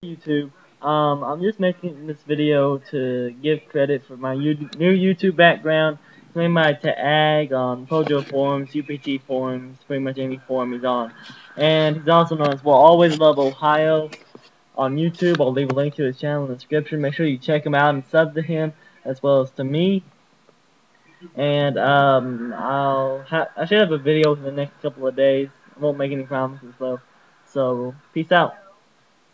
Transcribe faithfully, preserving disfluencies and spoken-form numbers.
YouTube. Um, I'm just making this video to give credit for my new YouTube background. Claim my tag on Pojo forums, U P T forums, pretty much any forum he's on. And he's also known as Well Always Love Ohio on YouTube. I'll leave a link to his channel in the description. Make sure you check him out and sub to him as well as to me. And um, I'll ha I should have a video in the next couple of days. I won't make any promises though. So peace out.